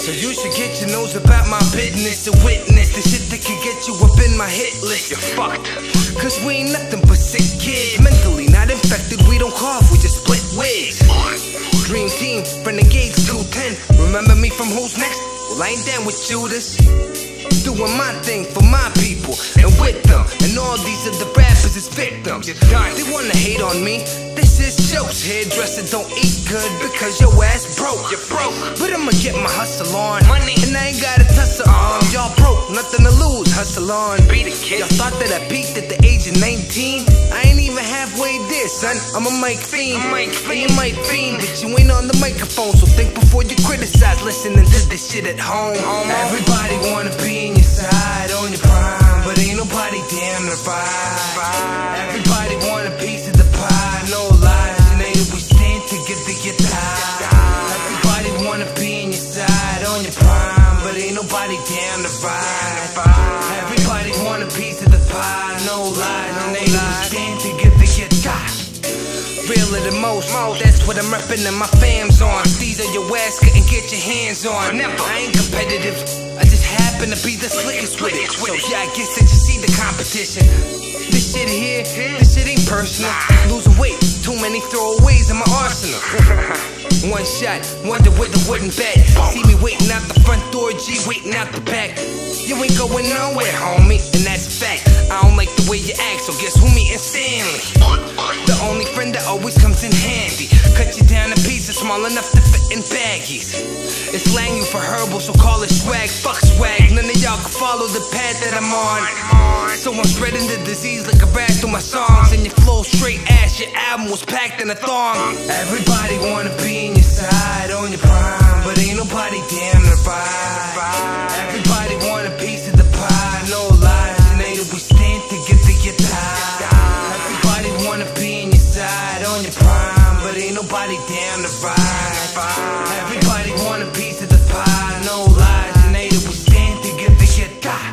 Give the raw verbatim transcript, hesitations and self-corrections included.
So you should get your nose about my business to witness the shit that could get you up in my hit list. You're fucked. Cause we ain't nothing but sick kids. Mentally not infected, we don't cough, we just split wigs. Dream team, Renegades two ten. Remember me from Who's Next? Well, I ain't down with Judas. Doing my thing for my people and with them. And all these other rappers is victims. They wanna hate on me. This is jokes. Hairdresser don't eat good because your ass broke. You're broke. But I'ma get my hustle on. Money. And I ain't got a tussle on. Y'all broke, nothing to lose. Hustle on. Beat it, kid. Y'all thought that I peaked at the age of nineteen? I ain't even halfway there, son. I'm a mic fiend. I'm Mike fiend. You might fiend, but you ain't on the microphone. So think before you criticize. Listening to this shit at home. Everybody wanna be in your side, on your prime, but ain't nobody damn to ride. Everybody want a piece of the pie, no lies. And ain't we stand together, get tired. Everybody wanna be in your side, on your prime, but ain't nobody down to ride. Everybody want a piece of the pie, no lies. And ain't we stand together, get tired. Realer than most, that's what I'm reppin' and my fam's on. These are your ass couldn't get your hands on. I ain't competitive, I just happen to be the slickest with it. So yeah, I guess that you see the competition. This shit here, this shit ain't personal. Losing weight, too many throwaways in my arsenal. One shot, wonder with the wooden bat. See me waiting out the front door, G waiting out the back. You ain't going nowhere, homie, and that's a fact. I don't like the way you act, so guess who me and Stanley? The only friend that always comes in handy. Cut you down to pieces small enough to fit in baggies. It's Langu for herbal, so call it swag. Fuck swag, none of y'all can follow the path that I'm on. So I'm spreading the disease like a rash through my songs. And your flow straight ass, your album was packed in a thong. Everybody wanna be in your side, on your prime, but ain't nobody damn to ride. Everybody want a piece of the pie, no lies. And ain't we stand together, get tired. Everybody wanna be in your side, on your prime, but ain't nobody down to ride. Everybody want a piece of the pie, no lies. And ain't we stand together, get tired.